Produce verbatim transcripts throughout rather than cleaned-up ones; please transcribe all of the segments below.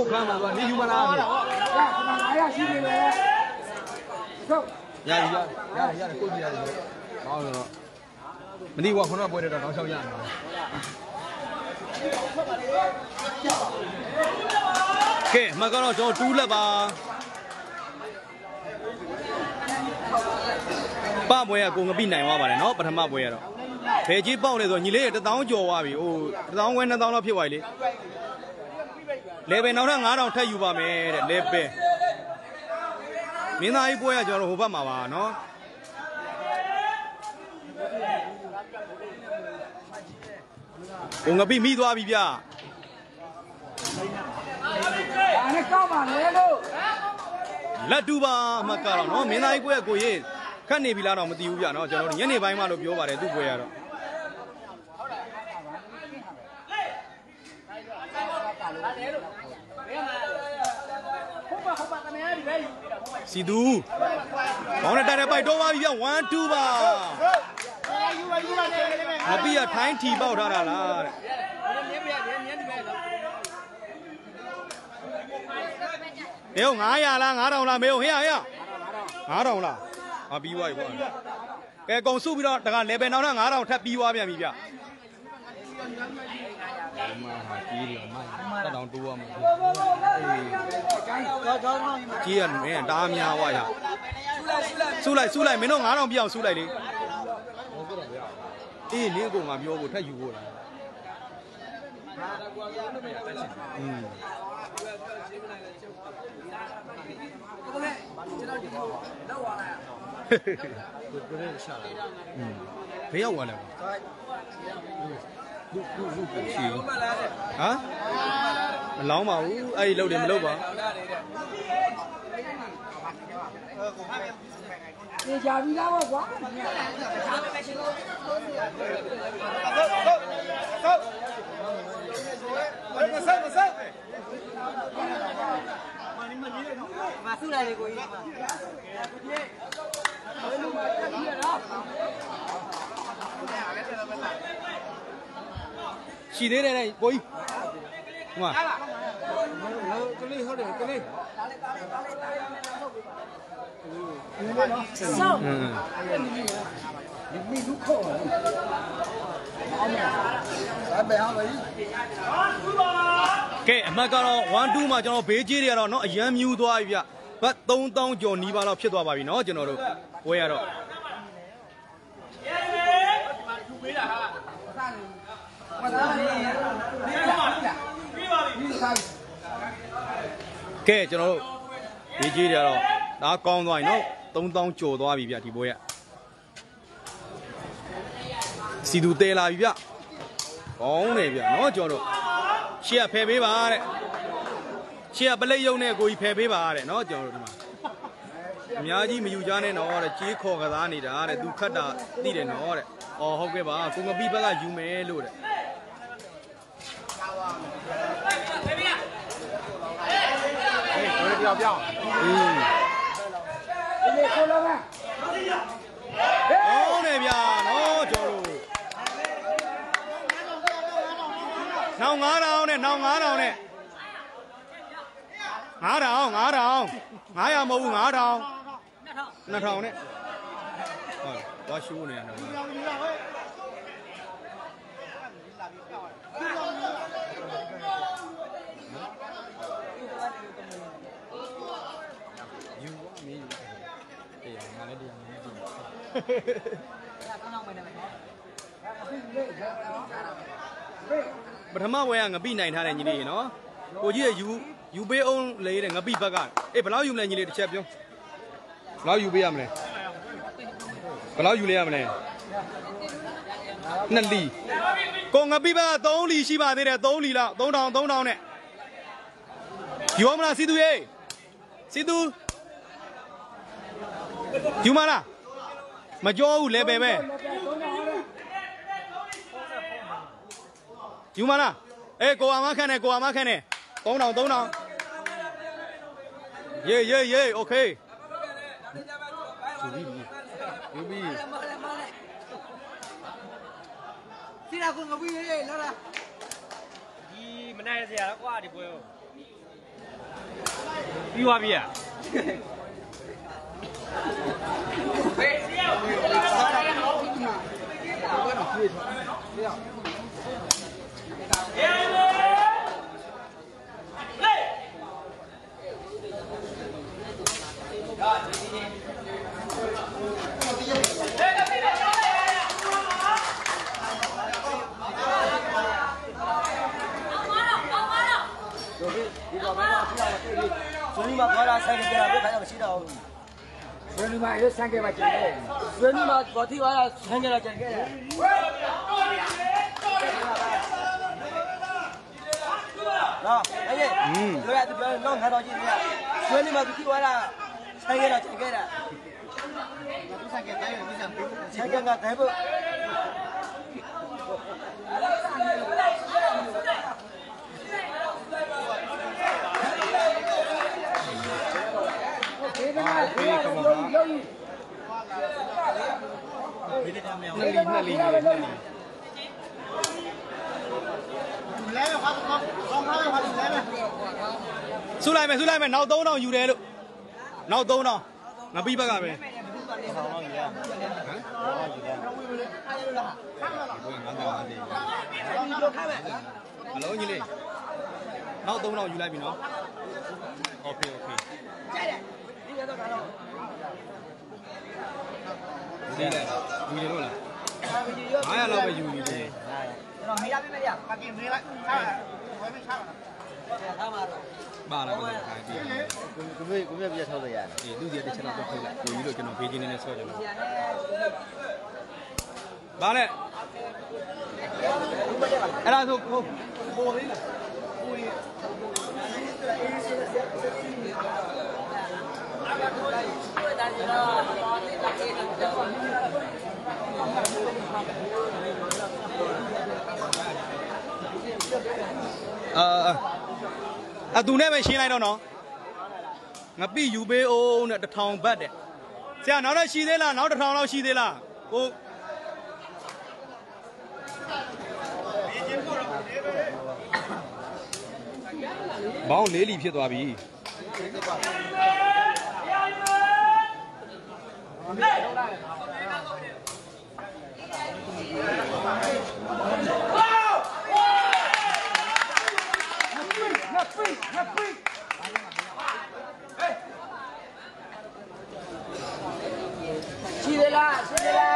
看嘛，你有嘛啦？ 哎呀，兄弟们，走。 呀呀呀呀！过去呀，好了，没得我可能不会的，当小眼。给，马刚老师猪了吧？八ပွဲကကိုငပိနိုင်သွားပါတယ်နော်ပထမပွဲကတော့ဘယ်ကြီးပေါက်လဲဆိုညီလေးတစ်သောင်းကျော်သွားပြီဟိုတစ်သောင်းခွဲနှစ်သောင်းလောက်ဖြစ်သွားပြီလေလေပဲနောက်ထပ်ငါးထောင်ထပ်ယူပါမယ်တဲ့လေပဲမင်းသားကြီးပွဲကကျွန်တော်တို့ဟိုဘက်မှာပါနော်ကိုငပိမိသွားပြီဗျအဲ့ဒါကောက်ပါလေလို့လက်တူပါအမှတ်ကတော့နော်မင်းသားကြီးပွဲကကိုရေးခတ်နေပြီလားတော့မသိဘူးဗျနော်ကျွန်တော်တို့ညနေပိုင်းမှလို့ပြောပါတယ်သူ့ပွဲကတော့စီသူဘောင်းနဲ့တိုက်တဲ့ပိုက်တော့ပါပြီဗျone twoပါမပြီးရထိုင်းထီပေါက်ထားတာလားတဲ့မေဟုတ်nine hundredလားnine thousandလားမေဟုတ်ဟေ့ဟေ့nine thousandလားအပြီးသွားပြီပေါ့ကဲကုံစုပြီးတော့တက level နောက်ထပ်nine thousandထပ်ပြီးသွားပြန်ပြီဗျအမဟာကြီးတယ်အမတက်တောင်တိုးရမှာကြီးရမင်းတားများွားရစုလိုက်စုလိုက်မင်းတို့nine thousandပြအောင်စုလိုက်လေအေးလေးကိုငါပြောဖို့ထပ်ယူဖို့လားอืมဘယ်ရောက်သွားလဲလူလူလူရှိဟမ်မလောင်းပါဘူးအဲ့ဒီလှုပ်တယ်မလှုပ်ပါနေကြပြီလားကွာမဆက်မဆက်မဆူလိုက်လေကိုကြီးရှိသေးတယ်ကိုကြီးဟိုမှာကလေးဟုတ်တယ်ကလေးဆောင်းဒီမိလူခေါ်အောင်မယ်အဲ့ဘယ်ဟာလဲကဲအမှတ်ကတော့one twoမှာကျွန်တော်ဘေးကြီးတွေကတော့เนาะအရန်မြူးသွားပြီဗျဘတ်three thousandကျော်နီးပါးလောက်ဖြစ်သွားပါပြီเนาะကျွန်တော်တို့ဝဲရတော့ကဲကျွန်တော်တို့ဘေးကြီးတွေကတော့ဒါကောင်းသွားပြီเนาะthree thousandကျော်သွားပြီဗျဒီပွဲကစီသူတဲလာပြီဗျကောင်းတယ်ဗျเนาะကျွန်တော်တို့ရှေ့ကဖယ်ပေးပါတဲ့ရှေ့ကပလိတ်ရုံနဲ့ကိုကြီးဖယ်ပေးပါတဲ့เนาะကျွန်တော်တို့ဒီမှာအများကြီးမယူကြနဲ့တော့တဲ့ကြေးခေါ်ကစားနေတာတဲ့သူခတ်တာသိတယ်နော်တဲ့အော်ဟုတ်ကဲ့ပါကိုငပိဘက်ကယူမယ်လို့တဲ့ဟေးကိုတယောက်ပြောင်းอืมဒီခေါ်လာမယ်ဟုတ်တယ်ဗျာနော်ကျွန်တော်တို့နောက်nine thousandနဲ့နောက်nine thousandနဲ့nine thousand nine thousand nine hundredမဟုတ်ဘူးnine thousand two thousandနဲ့ဟုတ်သွားရှိုးနေရတယ်ယူဝမင်းအေးငါလည်းတရားမင်းကြည့်ပထမဝဲကငပိနိုင်ထားတဲ့ညီလေးရေနော်ကိုကြီးရဲ့ယူယူပေးအောင်လေတဲ့ငပိဘက်ကအေးဘယ်လောက်ယူမလဲညီလေးတစ်ချက်ပြောဘယ်လောက်ယူပေးရမလဲဘယ်လောက်ယူလဲရမလဲနှစ်လီကိုငပိဘက်ကthreeလီရှိပါသေးတယ်threeလီလောက်three thousand three thousandနဲ့ယူမလားစီသူရေစီသူယူမလားမကြောဘူးလဲပဲပဲယူမလားအေးကိုအမခန့်နေကိုအမခန့်နေthree thousand three thousandယေယေယေโอเคယူပြီယူပြီစီလာကိုငပိရေးလာလာဒီမနိုင်စရာတော့ကွာဒီပွဲကိုပြီးသွားပြီอ่ะ所以嘛，搞了三个月了，别看到洗澡。 所以你妈有三个吧，今天。 所以嘛，我听完了三个了，三个了。啊，哎呀，嗯，对呀，这边能看到几个？所以嘛，听完了三个了，三个了。三个，三个啊，台不。 နှစ်လီနှစ်လီနှစ်လီဆူလိုက်မယ်ဆူလိုက်မယ်နောက်သုံးတောင်ယူတယ်လို့နောက်သုံးတောင်ငပိဘက်ကပဲအလုံးကြီးလေးနောက်သုံးတောင်ယူလိုက်ပြီနော်โอเคโอเคဒီကတော့ကတော့ဒီလေယူနေလို့လားငါးရာလောက်ပဲယူနေတယ်ကျွန်တော်မေးရပေးမယ်ဗျာပါကင်မေးလိုက်ထားတာဝယ်မချတာထားမှာတော့ပါလားကိုခိုင်းပြီကိုမေးကိုမေးပြထောက်ရရတယ်အေးသူစီတစ်ချက်တော့ဖိတ်လိုက်ကိုကြီးလို့ကျွန်တော်ဖေးချင်းနေနဲ့ဆော့ကြတယ်ဘာလဲအဲ့ဒါဆိုကိုပေါ်လေးကိုကြီးအာအတူနဲ့ပဲရှင်းလိုက်တော့နော်ငါပြီယူပေးအောင်နဲ့တစ်ထောင်ဘတ်တဲ့ဆရာနောက်တော့ရှိသေးလားနောက်တစ်ထောင်လောက်ရှိသေးလားကိုဘောင်းလေးလီဖြစ်သွားပြီရှိသေးလားရှိသေးလား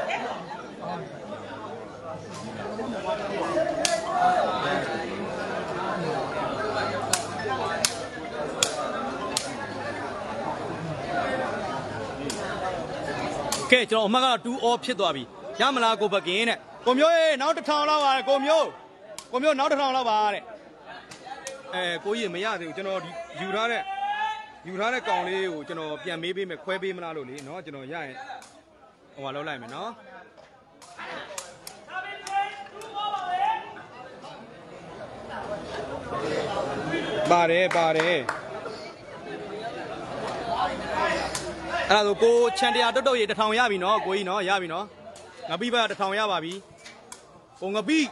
ကဲကျွန်တော်အမှတ်ကတော့two all ဖြစ်သွားပြီရမလားကိုဘကင်းတဲ့ကိုမျိုးရေနောက်တစ်ထောင်လောက်ပါကိုမျိုးကိုမျိုးနောက်တစ်ထောင်လောက်ပါတဲ့အဲကိုကြီးမရသေးဘူးကျွန်တော်ယူထားတဲ့ယူထားတဲ့ကောင်လေးကိုကျွန်တော်ပြန်မေးပေးမယ်ခွဲပေးမလားလို့လေနော်ကျွန်တော်ရရင်ဟိုဟာလောက်လိုက်မယ်နော်ပါတယ်ပါတယ်အဲ့ဒါဆိုကိုချန်တရာတုတ်တုတ်ရေတစ်ထောင်ရပြီနော်ကိုကြီးနော်ရပြီနော်ငပိဘက်တစ်ထောင်ရပါပြီကိုငပိ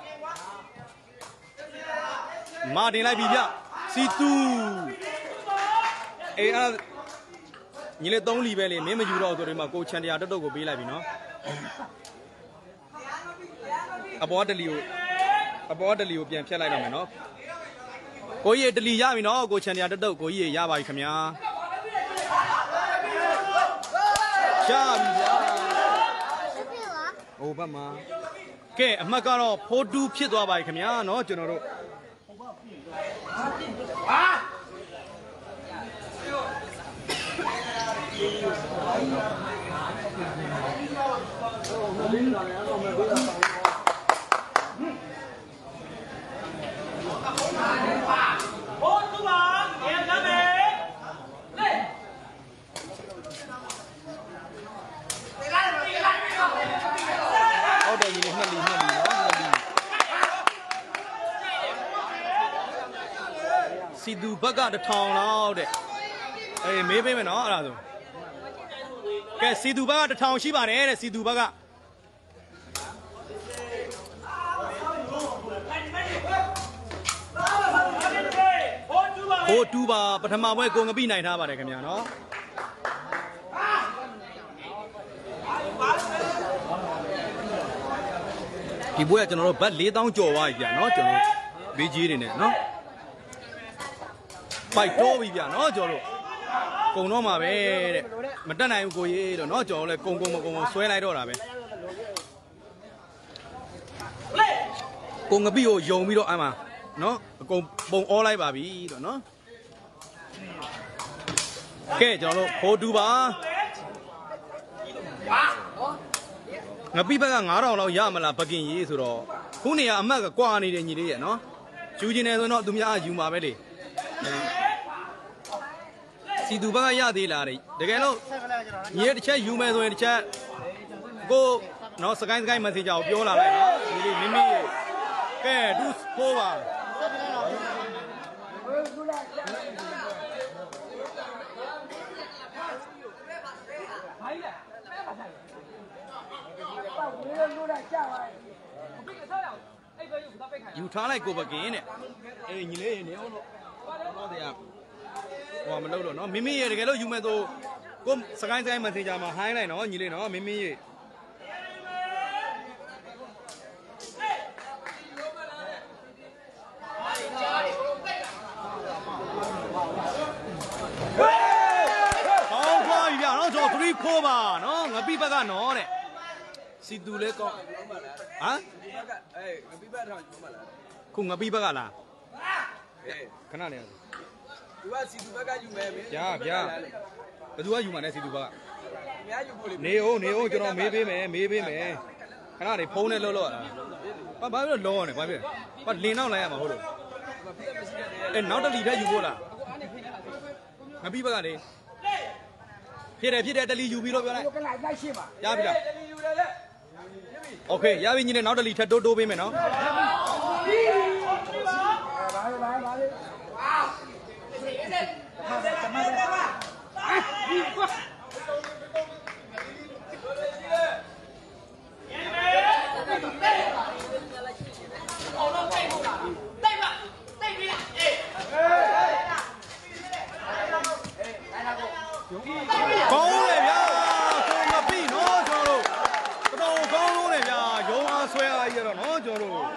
မာတင်လိုက်ပြီဗျစီတူအေးအဲ့ညီလေးသုံးလီပဲလေမင်းမယူတော့ဆိုတော့ဒီမှာကိုချန်တရာတုတ်တုတ်ကိုပေးလိုက်ပြီနော်အပေါ်တလီကိုအပေါ်တလီကိုပြန်ဖြတ်လိုက်တော့မယ်နော်ကိုကြီးတလီရပြီနော်ကိုချန်တရာတုတ်တုတ်ကိုကြီးရပါပြီခင်ဗျာရပြီဗျာဟိုဘက်မှာကဲအမှတ်ကတော့four twoဖြစ်သွားပါပြီခင်ဗျာနော်ကျွန်တော်တို့ဟုတ်တယ်ညီလေးနှစ်လီနှစ်လီနော်နှစ်လီစီတူဘက်ကတစ်ထောင်လောက်တဲ့အေးမေးပေးမယ်နော်အဲ့ဒါဆိုကဲစီတူဘက်ကတစ်ထောင်ရှိပါတယ်တဲ့စီတူဘက်ကဖဖိုးတူပါပထမပွဲကိုငပိနိုင်ထားပါတယ်ခင်ဗျာနော်ဒီပွဲကကျွန်တော်တို့ဘတ်လေးသောင်းကျော်သွားပြီဗျာနော်ကျွန်တော်ဘေးကြီးနေနဲ့နော်ပိုက်တော့ပြီဗျာနော်ကျွန်တော်တို့ကုံတော့မှာပဲတဲ့မတက်နိုင်ဘူးကိုကြီးလို့နော်ကျွန်တော်လည်းကုံကုံမကုံဆွဲလိုက်တော့တာပဲကိုငပိကိုယုံပြီးတော့အမှနော်အကုန်ပုံအောလိုက်ပါပြီတော့နော်ကဲကျွန်တော်တို့ဖိုးတူပါငပိဘက်ကငါးထောင်လောက်ရမလားပကင်ရေးဆိုတော့ခုနေရအမတ်ကကွာနေတယ်ညီလေးရဲ့နော်ယူကျင်တယ်ဆိုတော့သူများယူမှာပဲလေစီသူဘက်ကရသေးလားတဲ့တကယ်လို့ညီရဲ့တစ်ချက်ယူမယ်ဆိုရင်တစ်ချက်ကိုနော်စကိုင်းစကိုင်းမက်ဆေ့ဂျာကိုပြောလာလိုက်နော်ညီလေးမိမိရဲ့ကဲသူဖိုးပါယူထားလိုက်ကိုပကင်းနဲ့အေးညီလေးနေအောင်လို့တော့တရားဟိုမလုပ်တော့နော်မိမိရဲ့တကယ်လို့ယူမဲ့ဆိုကိုစကိုင်းစကိုင်းမက်ဆေ့ဂျာမှာဟိုင်းလိုက်နော်ညီလေးနော်မိမိရဲ့ကျွန်တော်three fourပါနော်ငပိဘက်ကနော်တဲ့စီတူလဲကောင်းဟမ်အေးငပိဘက်ထောင်ကျုံးမလားခုငပိဘက်ကလားအေးခဏနေရသူကစီတူဘက်ကယူမယ်မင်းဗျာဗျာဘယ်သူကယူမှာလဲစီတူဘက်ကအများယူဖို့လေနေအောင်နေအောင်ကျွန်တော်မေးပေးမယ်မေးပေးမယ်ခဏနေဖုန်းနဲ့လောလောရတာဘာဘာလို့လောနေဘာဖြစ်ဘာလင်းတော့လိုက်ရမှာဟုတ်လို့အဲနောက်တလီထက်ယူဖို့လားငပိဘက်ကလေဖြစ်တယ်ဖြစ်တယ်တလီယူပြီးတော့ပြောလိုက်ကရပြီလားโอเคရပြီညီလေးနောက်တလီထပ်တိုးတိုးပေးမယ်နော်ကောင်းတယ်ဗျာကိုမပြီနော်ကျွန်တော်တို့တော်ကောင်းလို့လေဗျာရုံအားဆွဲအားကြီးရတော့နော်ကျွန်တော်တို့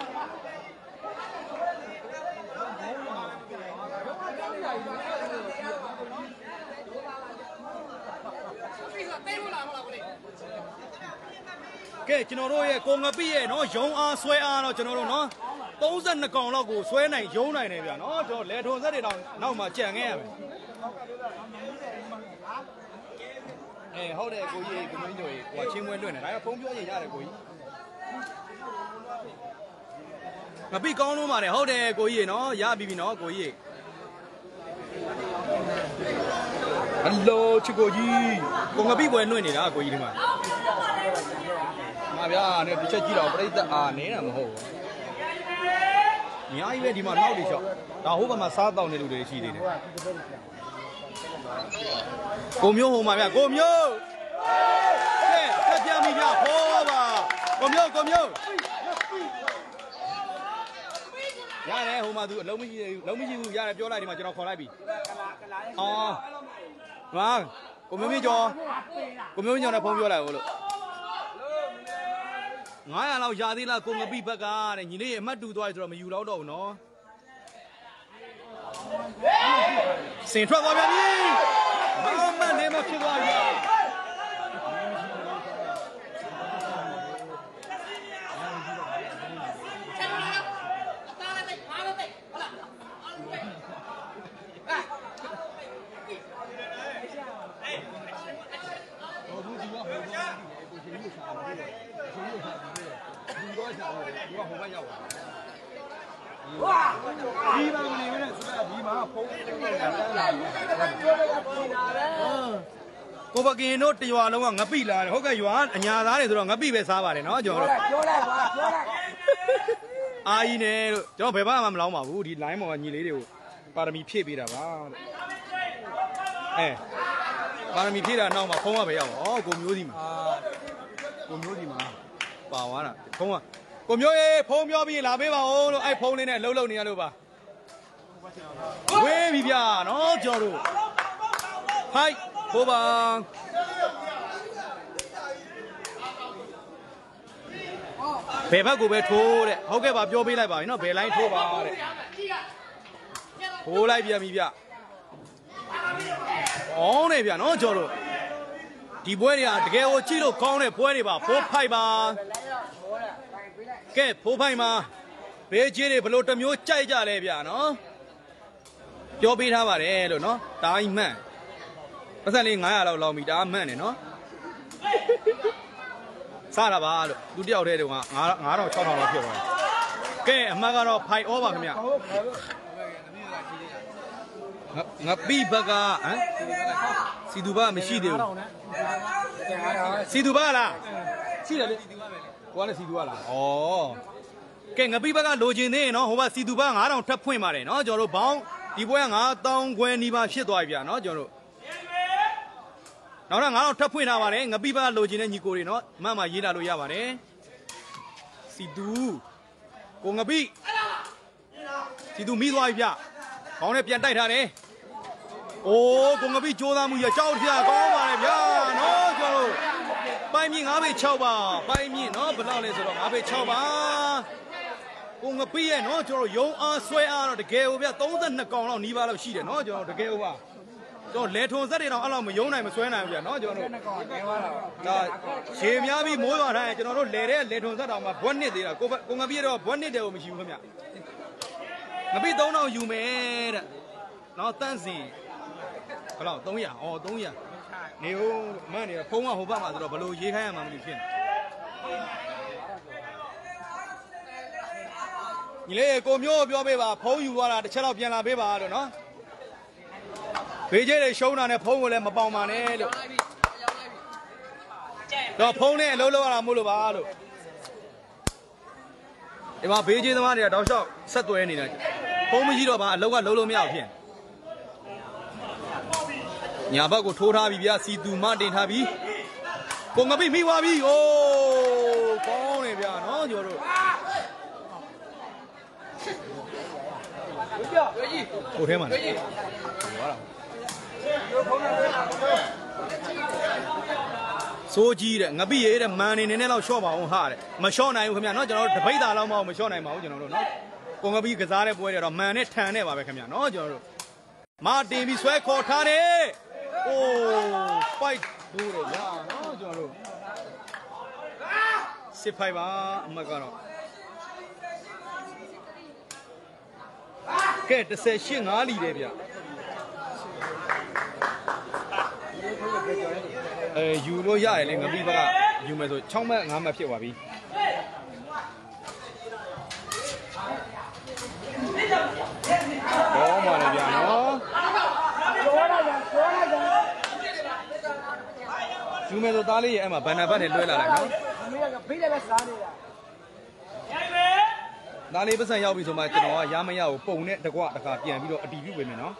ကဲကျွန်တော်တို့ရဲ့ကိုငပိရဲ့နော်ရုံအားဆွဲအားတော့ကျွန်တော်တို့နော်သုံး十二កောင်လောက်ကိုဆွဲနိုင်ရုံနိုင်တယ်ဗျာနော်ကျွန်တော်လေထုံဆက်တွေတော့နောက်မှကြံခဲ့ရမယ်အေးဟုတ်တယ်ကိုကြီးကိုမင်းတို့ကြီးဟိုချင်းမွဲလွင့်နေဒါကဖုန်းပြောရင်ရတယ်ကိုကြီးငပိကောင်းလို့ပါတယ်ဟုတ်တယ်ကိုကြီးနော်ရပြီပြီနော်ကိုကြီးဟယ်လိုချစ်ကိုကြီးကိုငပိပွဲလွင့်နေတာကိုကြီးဒီမှာမှာဗျာနဲ့တစ်ချက်ကြည့်တော့ပြိတ္တအားနေတာမဟုတ်ဘူးအများကြီးပဲဒီမှာနောက်တွေလျှောက်ဒါဟိုဘက်မှာစားတောင်းနေလူတွေရှိသေးတယ်ကိုမျိုးဟိုမှာဗျကိုမျိုးကဲဆက်ပြမိဗျဟောပါကိုမျိုးကိုမျိုးရတယ်ဟိုမှာသူအလုံးမရှိသေးဘူးလုံးမရှိဘူးရတယ်ပြောလိုက်ဒီမှာကျွန်တော်ခေါ်လိုက်ပြီအော်ဟာကိုမျိုးမျိုးကျော်ကိုမျိုးမျိုးကျော်နဲ့ဖုန်းပြောလိုက်ဟိုလို့ငါးရာလောက်ရာသေးလားကိုငပိဘက်ကတဲ့ညီလေးရဲ့အမှတ်တူသွားပြီဆိုတော့မယူတော့တော့ဘူးနော်စင်ထွက်သွားပြန်ပြီဘာမှနေမဖြစ်သွားပြီဒီမှာနေမနဲ့ဆိုတာဒီမှာဖုန်းကိုပကင်တို့တရွာလုံးကငပိလာတယ်ဟုတ်ကဲ့ရွာအညာသားတွေဆိုတော့ငပိပဲစားပါတယ်နော်ကျွန်တော်တို့ပြောလိုက်ပါပြောလိုက်အာကြီးနဲ့တို့ကျွန်တော်ဘယ်ဘာမှမလောင်းပါဘူးဒီ line ပေါ်ကညီလေးတွေကိုပါရမီဖြည့်ပေးတာပါတဲ့အဲပါရမီဖြည့်တာနောက်မှာဖုန်းကပဲရောက်ပါဩကိုမျိုးစီမှာကိုမျိုးစီမှာပါသွားတာဖုန်းကကိုမျိုးရေဖုန်းပြောပြီးလာပေးပါဦးလို့အဲ့ဖုန်းလေးနဲ့လှုပ်လှုပ်နေရလို့ပါဝေးပြီဗျာနော်ကျွန်တော်တို့ဟိုက်ဟိုပါဘယ်ဘက်ကိုပဲထိုးတဲ့ဟုတ်ကဲ့ပါပြောပေးလိုက်ပါပြီနော်ဘယ်လိုင်းထိုးပါတဲ့ထိုးလိုက်ပြန်ပြီဗျအောင်းနေဗျနော်ကျွန်တော်တို့ဒီပွဲတွေကတကယ်ကိုကြည့်လို့ကောင်းတဲ့ပွဲတွေပါဖိုးဖိုက်ပါကဲဖိုးဖိုက်မှာဘေးကြီးတွေဘလို့တစ်မျိုးကြိုက်ကြလဲဗျနော်ပြောပေးထားပါတယ်လို့နော်တားကြီးမှန်ပတ်စံလေး900လောက်လောက်ပြီဒါမှန်တယ်နော်စားတာပါလို့သူတယောက်တည်းတုန်းက9000 6000လောက်ဖြစ်သွားတယ်ကဲအမှတ်ကတော့ဖိုင်ဩပါခင်ဗျငါပြီးဘကဟမ်စီတူဘမရှိသေးဘူးစီတူဘလားရှိတယ်လေကိုကလည်းစီတူဘလားဩကဲငါပြီးဘကလိုချင်သေးရင်နော်ဟိုဘစီတူဘ9000ထပ်ဖွင့်ပါတယ်နော်ကျွန်တော်တို့ဘောင်းဒီပွဲက9000ခွဲနီးပါးဖြစ်သွားပြီဗျာနော်ကျွန်တော်တို့နောက်တော့9000ထပ်ဖွင့်ထားပါတယ်ငါပြီးဘကလိုချင်တဲ့ညီကိုတွေနော်အမှန်မှရေးလာလို့ရပါတယ်စီတူကိုငါပြီးစီတူမိသွားပြီဗျခေါင်းနဲ့ပြန်တိုက်ထားတယ်အိုးကိုငါပြီးကြိုးစားမှုရကြောက်ကြကောင်းပါလေဗျာနော်ကျွန်တော်တို့ပိုင်မြင့်၅ပေ၆ပါပိုင်မြင့်နော်ဘယ်လောက်လဲဆိုတော့၅ပေ၆ပါကိုငါပြီးရဲ့နော်ကျွန်တော်ရုံအားဆွဲအားတော့တကယ်ဟိုဗျ32ကောင်လောက်နီးပါးလောက်ရှိတယ်နော်ကျွန်တော်တကယ်ဟိုပါကျွန်တော်လေထုံစက်တွေတော့အဲ့လောက်မယုံနိုင်မဆွဲနိုင်ဘူးဗျာနော်ကျွန်တော်တို့ဒါရေများပြီးမိုးရွာတိုင်းကျွန်တော်တို့လေတဲ့လေထုံစက်တောင်မှဘွက်နစ်သေးတာကိုကိုငါပြီးတော့ဘွက်နစ်တယ်ကိုမရှိဘူးခင်ဗျငါပြီးသုံးထောင်ယူမယ်တဲ့နော်တန်းစီဘယ်လောက်300ဩ300နေဟိုမန်းနေဖုန်းကဟိုဘက်မှာဆိုတော့ဘယ်လိုရေးခိုင်းရမှာမသိဖြစ်ညီလေးကိုမျိုးပြောပေးပါဖုန်းယူသွားတာတစ်ချက်တော့ပြန်လာပေးပါလို့နော်ဘေးကျဲတွေရှုံးတာနဲ့ဖုန်းကိုလည်းမပေါင်ပါနဲ့လို့တော့ဖုန်းနဲ့အလုံးလုံးရတာမို့လို့ပါလို့ဒီမှာဘေးကျဲသမားတွေကတောက်လျှောက်ဆက်သွဲနေတာဖုန်းမရှိတော့ပါအလုံးကလုံးလုံးမရဖြစ်ညာဘက်ကိုထိုးထားပြီဗျာစီတူမတင်ထားပြီကိုငပိမိသွားပြီโอ้ကောင်းနေဗျာနော်ကျွန်တော်တို့ကိုထဲမှာလေစိုးကြီးတဲ့ငပိရေးတဲ့မန်နေနေနဲ့တော့ရှော့ပါအောင်ဟာတဲ့မရှော့နိုင်ဘူးခင်ဗျာနော်ကျွန်တော်တို့တပိတ်သားလောက်မအောင်မရှော့နိုင်ပါဘူးကျွန်တော်တို့နော်ကိုငပိကစားတဲ့ပွဲတွေတော့မန်နဲ့ထန်နဲ့ပါပဲခင်ဗျာနော်ကျွန်တော်တို့မာတင်ပြီးဆွဲခေါ်ထားတယ်โอ้ fight ဒူးတယ်ညာနော်ကျွန်တော်တို့စစ်ဖိုက်ပါအမကတော့ကဲတစ်ဆယ်ရှစ် ၅လီတယ်ဗျအဲယူလို့ရတယ်လေငပိဘကယူမယ်ဆို6မှတ်5မှတ်ဖြစ်သွားပြီဘောမှာလေဗျာနော်ယူမယ်ဆိုသားလေးရဲ့အဲ့မှာဘန်နာဘတ်နဲ့လွှဲလာလိုက်နော်ဘေးလည်းပဲစားနေတာသားလေးပတ်စံရောက်ပြီဆိုမှကျွန်တော်ကရမရကိုပုံနဲ့တကွတခါပြန်ပြီးတော့အတီးပြုပေးမယ်နော်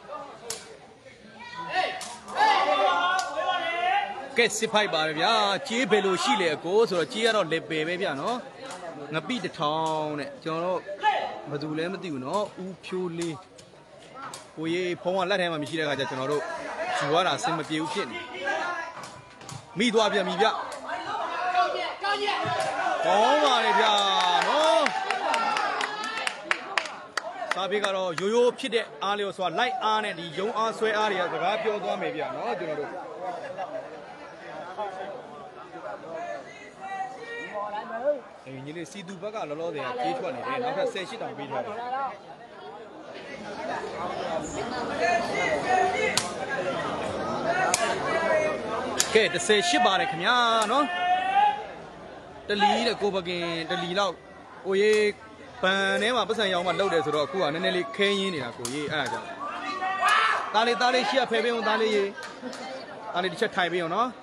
ကဲစစ်ဖိုက်ပါပဲဗျာကြေးဘယ်လိုရှိလဲအကိုဆိုတော့ကြေးကတော့လေပယ်ပဲဗျာနော်ငပိတစ်ထောင်တဲ့ကျွန်တော်တို့ဘယ်သူလဲမသိဘူးနော်ဦးဖြိုးလေးကိုကြီးဖုံးကလက်ထဲမှာမရှိတဲ့ခါကျကျွန်တော်တို့ယူရတာအဆင်မပြေဘူးဖြစ်နေမိသွားပြန်ပြီဗျကောင်းပါလေဗျာနော်စာပေကတော့ရိုးရိုးဖြစ်တဲ့အားလေးကိုဆိုတာလိုက်အားနဲ့ဒီယုံအားဆွဲအားတွေကစကားပြောသွားမယ်ဗျာနော်ကျွန်တော်တို့အေးညီလေးစီတူဘက်ကလောလောဆယ်ကြေးထွက်နေတယ်နောက်ထပ်ဆယ်ရှစ်တောင်ပေးထားတယ်ကဲတစ်ဆယ်ရှစ်ပါတယ်ခင်ဗျာနော်တလီတဲ့ကိုပကင်တလီလောက်ဟိုရေးပန်ထဲမှာပတ်စံရောင်းမှလှုပ်တယ်ဆိုတော့အခုကနည်းနည်းလေးခဲရင်းနေတာကိုရေးအဲ့ဒါကြောင့်သားလေးသားလေးရှေ့ဖယ်ပေးအောင်သားလေးရေးသားလေးတစ်ချက်ထိုင်ပေးအောင်နော်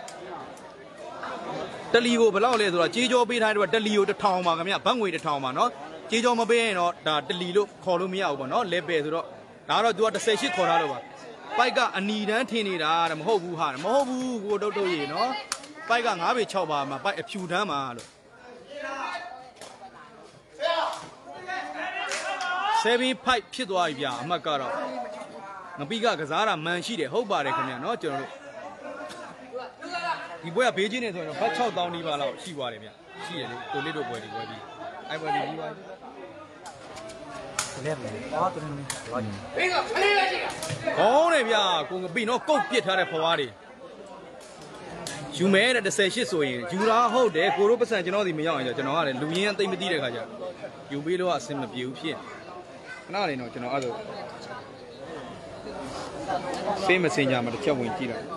တလီကိုဘယ်လောက်လဲဆိုတော့ကြေးကြောပေးထားတဲ့အတွက်တလီကိုတစ်ထောင်ပါခင်ဗျဘတ်ငွေတစ်ထောင်ပါနော်ကြေးကြောမပေးရင်တော့ဒါတလီလို့ခေါ်လို့မရဘူးပေါ့နော်လဲပယ်ဆိုတော့ဒါတော့ तू ကတစ်ဆယ်ရှစ်ခေါ်ထားလို့ပါပိုက်ကအနီတန်းထင်နေတာတဲ့မဟုတ်ဘူးဟာမဟုတ်ဘူးကိုတုတ်တုတ်ရေနော်ပိုက်က၅ပေ၆ပါမှာပိုက်အဖြူတန်းမှာလို့ seven five ဖြစ်သွားပြီဗျာအမှတ်ကတော့ငပိကကစားတာမှန်ရှိတယ်ဟုတ်ပါတယ်ခင်ဗျာနော်ကျွန်တော်တို့ဒီပွဲကဘေးချင်းနေဆိုရင်တော့ဘတ်six thousandနီးပါးလောက်ရှိသွားတယ်ဗျရှိတယ်လေကိုလေးတို့ပွဲဒီပွဲပြီးအဲ့ပွဲဒီပြီးပါလဲမယ်ဟောတူနေဘေးကခလေးပဲရှိတာဟောတယ်ဗျာကိုငပိနော်ကုတ်ပစ်ထားတဲ့ဖွားတွေယူမဲတဲ့one oh eightဆိုရင်ယူတာဟုတ်တယ်ကိုတို့ပတ်စံကျွန်တော်ဒီမရောက်ရင်ကျွန်တော်ကလည်းလူရင်းအသိမသိတဲ့ခါကျယူပေးလို့အဆင်မပြေဘူးဖြစ်ခဏလေးတော့ကျွန်တော်အဲ့ဒါဖေးမစင်ကြမှာတစ်ချက်ဝင်ကြည့်လိုက်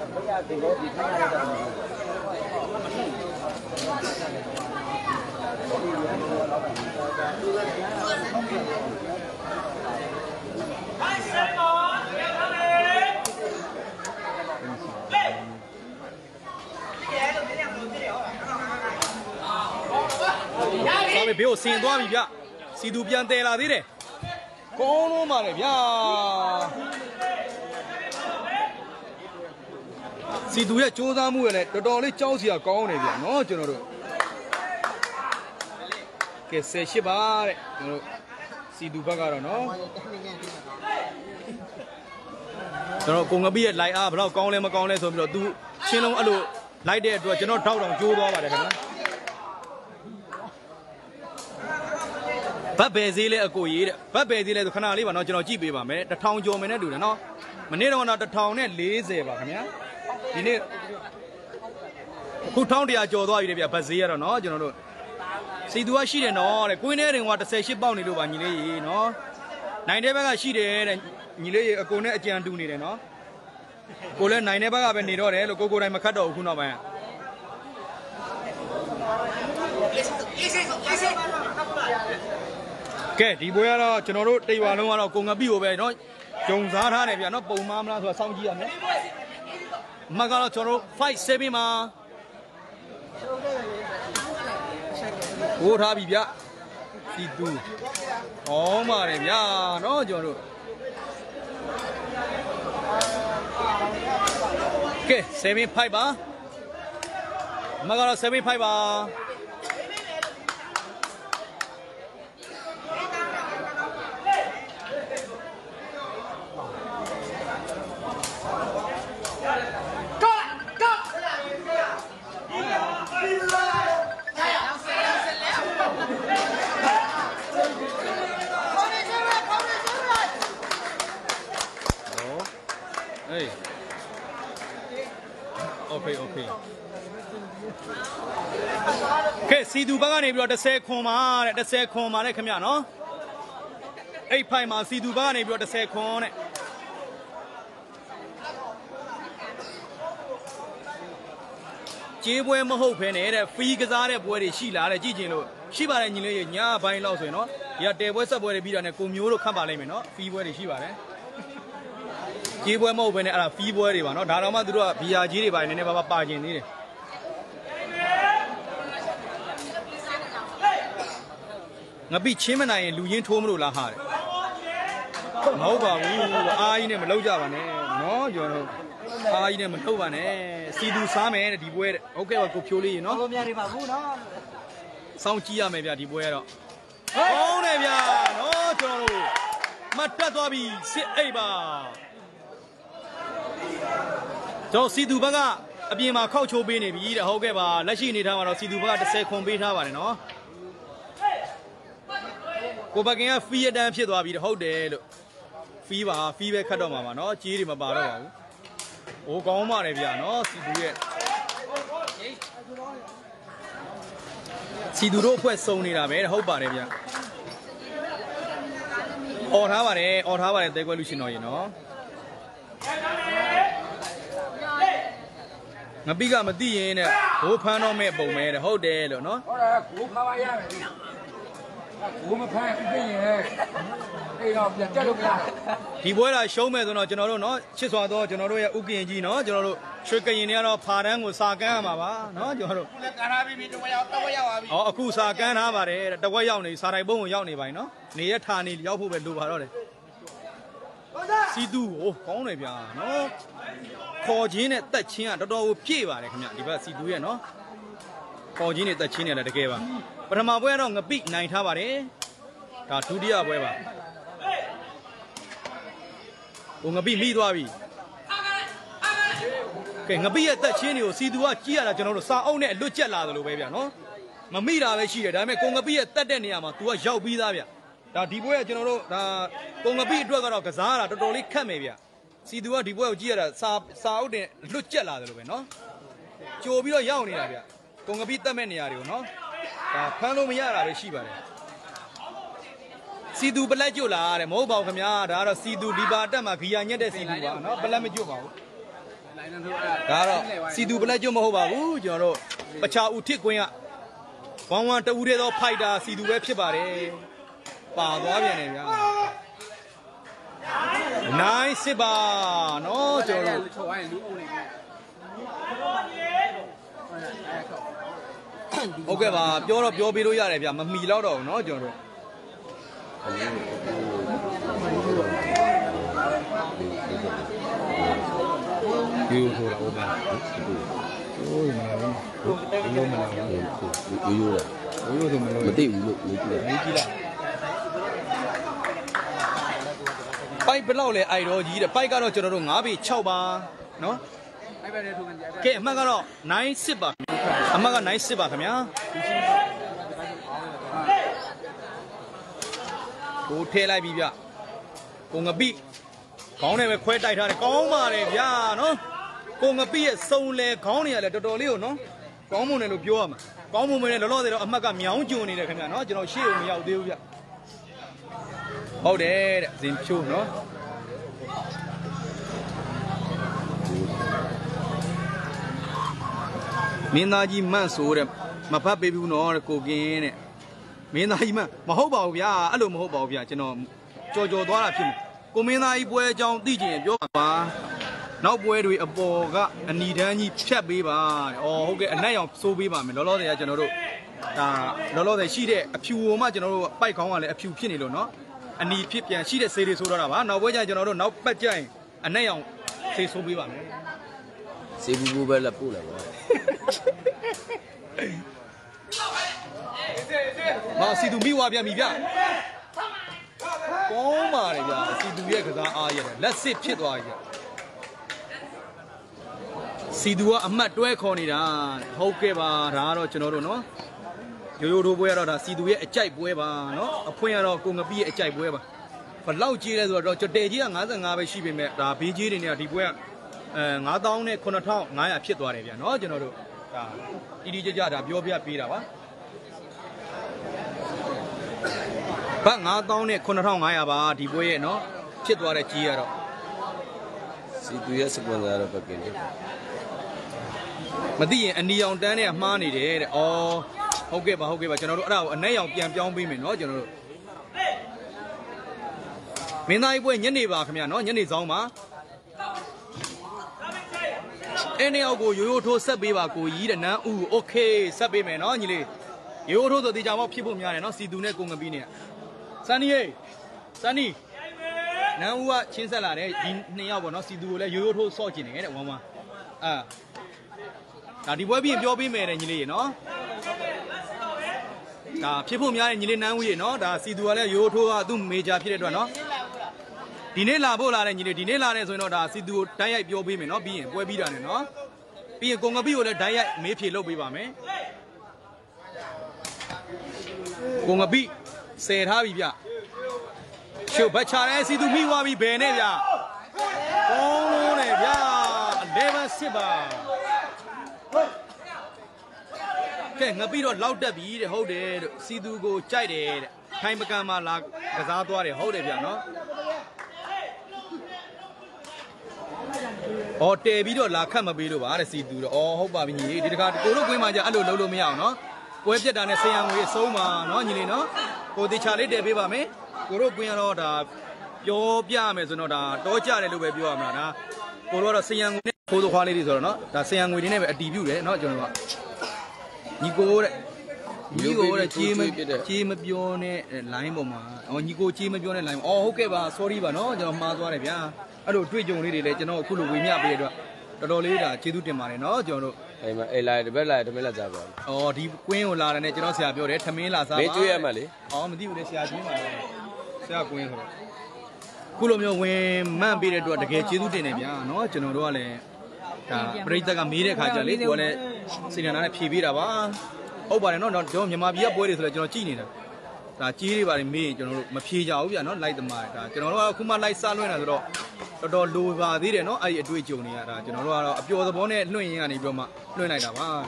စာမေဘေးကိုဆင်သွားပြီဗျစီသူပြန်တယ်လာသေးတယ်ကောင်းလို့ပါလေဗျာစီသူရဲ့စူးစမ်းမှုရလည်းတော်တော်လေးကြောက်စရာကောင်းနေဗျာနော်ကျွန်တော်တို့ကဲone oh eightပါတဲ့ကျွန်တော်တို့စီသူဘက်ကတော့နော်ကျွန်တော်ကိုငပိရဲ့ line အားဘယ်တော့ကောင်းလဲမကောင်းလဲဆိုပြီးတော့သူချင်းလုံးအဲ့လိုလိုက်တဲ့အတွက်ကျွန်တော်ထောက်တောင်ကျိုးသွားပါတယ်ခင်ဗျာဘတ်ဘယ်ဈေးလဲအကိုရေးတဲ့ဘတ်ဘယ်ဈေးလဲဆိုခဏလေးပါနော်ကျွန်တော်ကြည့်ပေးပါမယ်တစ်ထောင်ကျော်မယ်နဲ့တူတယ်နော်မနေ့တော့တော့တစ်ထောင်နဲ့၄၀ပါခင်ဗျာဒီနေ့အခုတစ်ထောင်တရာကျော်သွားပြီလေဗျဘတ်ဈေးကတော့နော်ကျွန်တော်တို့စီသူကရှိတယ်နော်တဲ့ကွင်းထဲတင်ကone oh eightပေါက်နေလို့ပါညီလေးရေနော်နိုင်တဲ့ဘက်ကရှိတယ်တဲ့ညီလေးရေအကိုနဲ့အကြံတူနေတယ်နော်ကိုလည်းနိုင်တဲ့ဘက်ကပဲနေတော့တယ်လို့ကိုကိုတိုင်းမခတ်တော့ဘူးခုနောက်ပိုင်းကဲဒီပွဲကတော့ကျွန်တော်တို့တိတ်ဝါလုံးကတော့ကိုငပိကိုပဲเนาะဂျုံစားထားတယ်ဗျာเนาะပုံမားမလားဆိုတာစောင့်ကြည့်ရမယ်မကတော့ကျွန်တော်တို့five sevenမှာဟိုးထားပြီဗျစီတူဟောပါတယ်ဗျာเนาะကျွန်တော်တို့ကဲseven fiveပါမကတော့seven fiveပါOkay okay ကဲစီသူဘက်ကနေပြီးတော့tenခွန်ပါတဲ့tenခွန်ပါတဲ့ခင်ဗျာနော်အိတ်ဖိုင်မှာစီသူဘက်ကနေပြီးတော့tenခွန်တဲ့ကြေးပွဲမဟုတ်ဖ ೇನೆ တဲ့ဖီးကစားတဲ့ပွဲတွေရှိလာတဲ့ကြည့်ကျင်လို့ရှိပါတယ်ညီလေးညဘိုင်းလောက်ဆိုရင်နော်ဒီကတဲပွဲဆက်ပွဲတွေပြီးတော့ねကိုမျိုးတို့ခတ်ပါလိမ့်မယ်နော်ဖီးပွဲတွေရှိပါတယ်ကြေးပွဲမဟုတ်ဘဲနဲ့အဲ့ဒါဖီးပွဲတွေပါနော်ဒါတော့မှသူတို့ကဘီယာကြီးတွေပါနည်းနည်းပါးပါပါကျင်သေးတယ်ငါပြီးချင်းမနိုင်ရင်လူရင်းထိုးမလို့လားဟာတဲ့မဟုတ်ပါဘူးအားကြီးနဲ့မလောက်ကြပါနဲ့နော်ကျွန်တော်အားကြီးနဲ့မထုတ်ပါနဲ့စီသူစားမယ်တဲ့ဒီပွဲတဲ့ဟုတ်ကဲ့ပါကိုဖြိုးလေးရေနော်ဘုံများတွေပါဘူးနော်စောင့်ကြည့်ရမယ်ဗျဒီပွဲကတော့ဟောင်းတယ်ဗျနော်ကျွန်တော်တို့မတ်တက်သွားပြီစစ်အိပ်ပါကျွန်တော်စီသူဘက်ကအပြင်မှာခောက်ချိုးပေးနေပြီတဲ့ဟုတ်ကဲ့ပါလက်ရှိအနေထားမှာတော့စီသူဘက်ကtenခွန်ပေးထားပါတယ်နော်ကိုဘကင်ကဖီးရတန်းဖြစ်သွားပြီတဲ့ဟုတ်တယ်လို့ဖီးပါဖီးပဲခတ်တော့မှာပါနော်ကြီးတွေမပါတော့ပါဘူးအိုးကောင်းပါတယ်ဗျနော်စီသူရဲ့စီသူတို့အဖွဲ့စုံနေတာပဲဟုတ်ပါတယ်ဗျអော်ထားပါတယ်អော်ထားပါတယ်တဲကွဲလူရှင်တော်ရေနော်ငပိကမသိရင်တဲ့ဘိုးဖမ်းတော့မဲ့ပုံမဲတဲ့ဟုတ်တယ်လို့နော်ဟုတ်တယ်ဘိုးဖမ်းပါရမယ်ဘိုးမဖမ်းသိရင်အေးတော့ပြန်တက်လို့မရဒီပွဲလာရှုံးမဲ့ဆိုတော့ကျွန်တော်တို့နော်ချစ်စွာတော့ကျွန်တော်တို့ရဲ့ဥကရင်ကြီးနော်ကျွန်တော်တို့ရွှေကရင်တွေကတော့ဖာတန်းကိုစာကန်းရမှာပါနော်ကျွန်တော်တို့ခုလည်းကန်ထားပြီးပြီတဝက်ရောက်တဝက်ရောက်ပါပြီဩအခုစာကန်းထားပါတယ်တဝက်ရောက်နေစာတိုင်ပုံကိုရောက်နေပါ යි နော်နေရထာနေရောက်ဖို့ပဲလိုပါတော့တယ်စီတူဟိုကောင်းတယ်ဗျာနော်ခေါ်ချင်းနဲ့တက်ချင်းကတော်တော်ကိုပြည့်ပါတယ်ခင်ဗျဒီဘက်စီတူရဲ့နော်ခေါ်ချင်းနဲ့တက်ချင်းနဲ့လည်းတကယ်ပါပထမပွဲကတော့ငပိနိုင်ထားပါတယ်ဒါဒုတိယပွဲပါကိုငပိမိသွားပြီကဲငပိရဲ့တက်ချင်းတွေကိုစီသူကကြည့်ရတာကျွန်တော်တို့စာအုပ်နဲ့လွတ်ကျက်လာသလိုပဲဗျာနော်မမိတာပဲရှိတယ်ဒါပေမဲ့ကိုငပိရဲ့တက်တဲ့နေရာမှာ तू ကရောက်ပြီးသားဗျဒါဒီပွဲကကျွန်တော်တို့ဒါကိုငပိအတွက်ကတော့ကစားရတာတော်တော်လေးခက်မယ်ဗျစီသူကဒီပွဲကိုကြည့်ရတာစာစာအုပ်နဲ့လွတ်ကျက်လာတယ်လို့ပဲနော်ကြိုပြီးတော့ရောက်နေတာဗျကိုငပိတက်မဲ့နေရာတွေကိုနော်ဒါဖမ်းလို့မရတာပဲရှိပါတယ်စီသူပလက်ကျွတ်လာတယ်မဟုတ်ပါဘူးခင်ဗျာဒါကတော့စီသူဒီပါတက်မှာဂီယာညက်တဲ့စီသူပါနော်ပလက်မကျွတ်ပါဘူးဒါတော့စီသူပလက်ကျွတ်မဟုတ်ပါဘူးကျွန်တော်တို့ပချာဦးထစ်ကွင်းကဝမ်ဝမ်တူတဲ့သောဖိုက်တာစီသူပဲဖြစ်ပါတယ်ပါသွားပြန်တယ်ဗျာနိုင်စစ်ပါနော်ကျွန်တော်တို့ဟုတ်ကဲ့ပါပြောတော့ပြောပေးလို့ရတယ်ဗျာမမီတော့တော့ဘူးနော်ကျွန်တော်တို့ယူထိုးတာဟုတ်ပါဘူး။โอ้ยမလာဘူး။ယူယူလာ။ယူယူဆိုမလို့မသိဘူးလို့မေးကြည့်လိုက်။မေးကြည့်လိုက်။ပိုက်ဘယ်လောက်လဲအိုက်တော့ကြီးတဲ့ပိုက်ကတော့ကျွန်တော်တို့၅ပေ၆ပါနော်။အိုက်ပဲထိုးမှကြည့်။ကဲအမှတ်ကတော့နိုင်စစ်ပါ။အမှတ်ကနိုင်စစ်ပါခင်ဗျာ။ကိုထဲလိုက်ပြီဗျကိုငပိခေါင်းနဲ့ပဲခွဲတိုက်ထားတယ်ကောင်းပါတယ်ဗျာနော်ကိုငပိရဲ့စုံလေခေါင်းတွေကလည်းတော်တော်လေးကိုနော်ကောင်းမွန်တယ်လို့ပြောရမှာကောင်းမွန်မယ်လောလောဆယ်တော့အမှတ်ကမြောင်းကျွနေတယ်ခင်ဗျာနော်ကျွန်တော်ရှေ့ကိုမရောက်သေးဘူးဗျဟုတ်တယ်တဲ့ဇင်ဖြိုးနော်မင်းသားကြီးမန့်ဆိုတဲ့မဖတ်ပေးဘူးနော်တဲ့ကိုကင်းတဲ့မင်းသားကြီးမမဟုတ်ပါဘူးဗျာအဲ့လိုမဟုတ်ပါဘူးဗျာကျွန်တော်ကြော်ကြော်သွားတာဖြစ်မယ်ကိုမင်းသားကြီးပွဲအကြောင်းသိချင်ပြောပါနောက်ပွဲတွေအပေါ်ကအနီတန်းကြီးဖြတ်ပေးပါတဲ့အော်ဟုတ်ကဲ့အနက်ရောင်စိုးပေးပါမယ်လောလောဆယ်ကကျွန်တော်တို့ဒါလောလောဆယ်ရှိတဲ့အဖြူဟိုမှကျွန်တော်တို့ပိုက်ခေါင်းကလည်းအဖြူဖြစ်နေလို့နော်အနီဖြစ်ပြန်ရှိတဲ့ဆေးတွေဆိုတော့တာပါနောက်ပွဲကျရင်ကျွန်တော်တို့နောက်ပတ်ကျရင်အနက်ရောင်ဆေးဆိုးပေးပါမယ်ဆေးဘူးဘူးပဲလက်ပို့လိုက်ပါမာစီသူမိဝါပြန်ပြီဗျကောင်းပါတယ်ဗျစီသူရဲ့ကစားအားရတယ်လက်စစ်ဖြစ်သွားပြီဗျစီသူကအမှတ်တွဲခေါ်နေတာဟုတ်ကဲ့ပါဒါကတော့ကျွန်တော်တို့နော်ရိုးရိုးထိုးပွဲကတော့ဒါစီသူရဲ့အကြိုက်ပွဲပါနော်အဖွင့်ကတော့ကိုငပိရဲ့အကြိုက်ပွဲပါဘလောက်ကြီးလဲဆိုတော့ကျွတ်တယ်ကြီးက၅၅ပဲရှိပေမဲ့ဒါဘေးကြီးတွေနဲ့ဒီပွဲကအဲ၅သောင်းနဲ့ခုနှစ်ထောင်၅ရာဖြစ်သွားတယ်ဗျနော်ကျွန်တော်တို့ဒါတီတီကြကြဒါပြောပြပေးတာပါဘတ်၅သောင်းနဲ့ခုနှစ်ထောင်၅ရာပါဒီပွဲရဲ့နော်ဖြစ်သွားတဲ့ကြီးရတော့စီသူရဲ့စပွန်ဆာတော့ပတ်ကင်းနေမသိရင်အနီအောင်တန်းနဲ့မှားနေတယ်တဲ့။အော်ဟုတ်ကဲ့ပါဟုတ်ကဲ့ပါကျွန်တော်တို့အဲ့ဒါကိုအနက်ရောင်ပြန်ပြောင်းပေးမယ်နော်ကျွန်တော်တို့မင်းသားကြီးပွဲညနေပါခင်ဗျာနော်ညနေဆောင်ပါအဲ့နေအောင်ကိုရိုးရိုးထိုးဆက်ပေးပါကိုကြီးတဲ့နန်းဦးโอเคဆက်ပေးမယ်နော်ညီလေးရိုးရိုးထိုးဆိုတေချာမောက်ဖြစ်ဖို့များတယ်နော်စီသူနဲ့ကိုငပီးနဲ့စန်နီယေစန်နီနန်းဦးကချင်းဆက်လာတယ်ဒီနှစ်ယောက်ပေါ့နော်စီသူကိုလည်းရိုးရိုးထိုးဆော့ကျင်တယ်တဲ့ဝမ်းဝမ်းအာဒါဒီပွဲပြီးပြောပေးမယ်တဲ့ညီလေးရေနော်ဒါဖြစ်ဖို့များတဲ့ညီလေးနန်းဦးရေနော်ဒါစီသူကလည်းရိုးထိုးကသူ့မေဂျာဖြစ်တဲ့အတွက်နော်ဒီနေ့လာဖို့လာတဲ့ညီလေးဒီနေ့လာတဲ့ဆိုရင်တော့ဒါစီသူကိုဓာတ်ရိုက်ပြောပေးမယ်နော်ပြီးရင်ပွဲပြီးတာနဲ့နော်ပြီးရင်ကိုငပီကိုလည်းဓာတ်ရိုက်မေးဖြေလုပ်ပေးပါမယ်ကိုငပီဆယ်ထားပြီဗျရှုပ်ဘတ်ချရဲစီသူမိသွားပြီဘယ်နဲ့ဗျကောင်းလို့နဲ့ဗျelevenစစ်ပါကဲငါပြီးတော့လောက်တက်ပြီတဲ့ဟုတ်တယ်တဲ့စီသူကိုကြိုက်တယ်တဲ့ထိုင်ပကံမှာလာကစားသွားတယ်ဟုတ်တယ်ဗျနော်အော်တဲပြီးတော့လာခတ်မပေးလို့ပါတဲ့စီသူတော့အော်ဟုတ်ပါပြီညီဒီတခါကိုတို့ကွင်းမှာじゃအဲ့လိုလုံးလို့မရအောင်နော်ပွဲပြက်တာနဲ့ဆေးရံငွေဆုံးပါနော်ညီလေးနော်ကိုတေချာလေးတဲပေးပါမယ်ကိုတို့ကွင်းကတော့ဒါပြောပြရမယ်ဆိုတော့ဒါတောကြတယ်လို့ပဲပြောရမှာဒါကိုတို့ကတော့ဆေးရံငွေနဲ့ခိုးသွားခွားလေးတွေဆိုတော့နော်ဒါဆေးရံငွေတွေနဲ့ပဲအတီးပြုတ်တယ်နော်ကျွန်တော်ကညီကိုတဲ့ညီကိုတဲ့ကြေးမကြေးမပြောနဲ့ line ပေါ်မှာအော်ညီကိုကြေးမပြောနဲ့ line အော်ဟုတ်ကဲ့ပါ sorry ပါနော်ကျွန်တော်မှားသွားတယ်ဗျာအဲ့လိုတွေ့ကြုံလေးတွေလည်းကျွန်တော်အခုလိုဝေမျှပေးတဲ့အတွက်တော်တော်လေးဒါကျေးဇူးတင်ပါတယ်နော်ကျွန်တော်တို့အဲ့မှာအေးလာတပက်လာတပက်လာကြပါအော်ဒီကွင်းကိုလာတယ်နဲ့ကျွန်တော်ဆရာပြောတယ်ထမင်းလာစားပါမင်းကျွေးရမှာလေအော်မသိဘူးလေဆရာကျွေးမှာဆရာကွင်းဆိုတော့ခုလိုမျိုးဝင်မှန်းပေးတဲ့အတွက်တကယ်ကျေးဇူးတင်နေဗျာနော်ကျွန်တော်တို့ကလည်းဒါပရိသတ်ကမေးတဲ့ခါကျလေကိုကလည်းစီနန္ဒာနဲ့ဖြေပေးတာပါဟုတ်ပါတယ်နော်ကျွန်တော်မြန်မာပြည်ကပွဲတွေဆိုတော့ကျွန်တော်ကြည့်နေတာဒါကြီးတွေပါတယ်မေးရင်ကျွန်တော်တို့မဖြေကြဘူးဗျာနော်လိုက်သမားဒါကျွန်တော်တို့ကခုမှလိုက်စားလွှင့်တာဆိုတော့တော်တော်လိုပါသေးတယ်နော်အဲ့ဒီအတွေ့အကြုံတွေကဒါကျွန်တော်တို့ကတော့အပျော်သဘောနဲ့လွှင့်ရင်းကနေပြီးတော့မှလွှင့်လိုက်တာပါ